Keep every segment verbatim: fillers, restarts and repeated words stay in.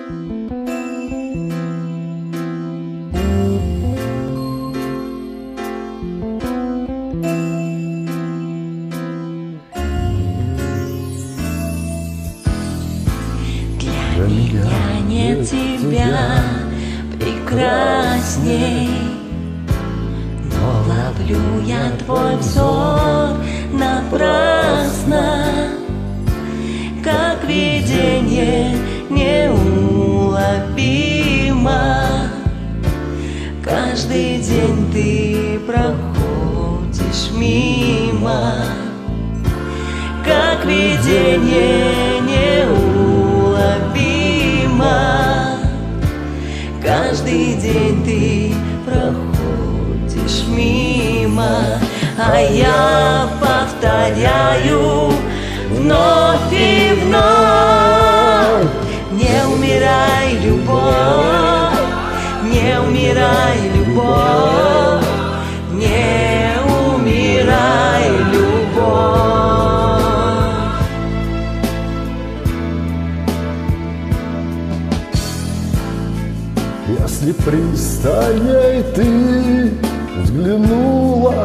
Для меня нет тебя прекрасней, но ловлю я твой взор напрасно, как видение неуловимо. Каждый день ты проходишь мимо, как видение неуловимо. Каждый день ты проходишь мимо, а я повторяю вновь и вновь: не умирай, любовь, не умирай, любовь, не умирай, любовь. Если пристальней ты взглянула,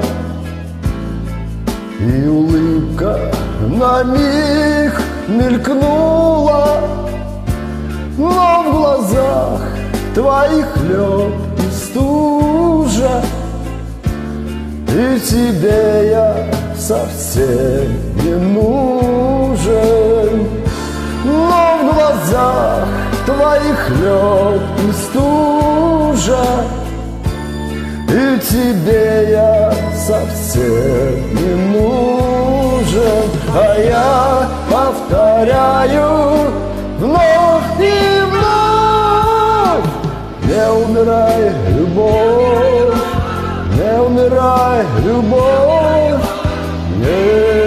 и улыбка на миг мелькнула, но в глазах твоих лед и стужа, и тебе я совсем не нужен. Но в глазах твоих лед и стужа, и тебе я совсем не нужен. А я повторяю вновь и вновь: не умирай, любовь, не умирай, любовь, не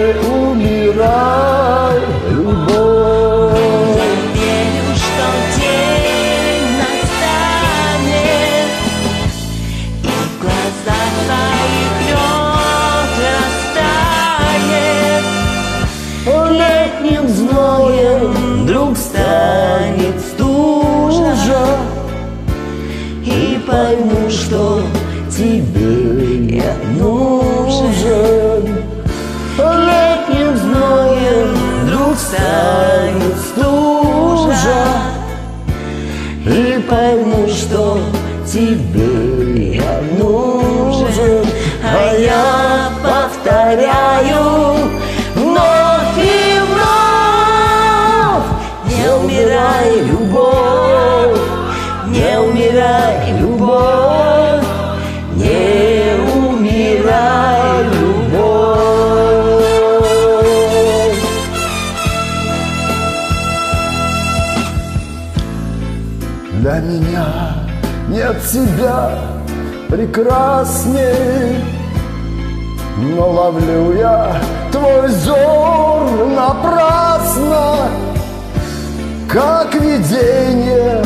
умирай, любовь. Я верю, что день настанет, и в глазах твоих лед растает. Летним зноем вдруг станет стужа, и пойму, что тебе я нужен. Летним зноем Вдруг станет стужа, и пойму, что тебе я нужен. А я повторяю вновь и вновь: не умирай, любовь, не умирай, любовь, не умирай, любовь. Для меня нет тебя прекрасней, но ловлю я твой взор напрасно, как видение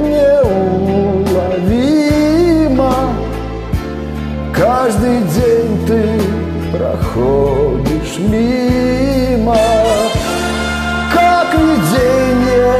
неуловимо. Каждый день ты проходишь мимо, как видение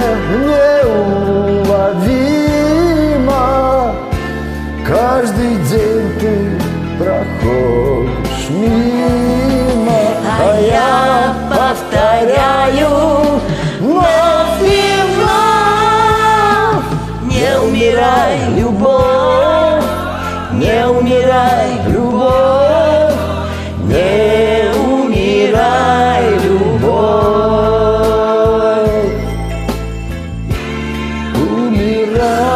неуловимо. Каждый день ты проходишь мимо, А я повторяю вновь и вновь: не умирай, любовь, не умирай, любовь, не умирай, любовь. умирай.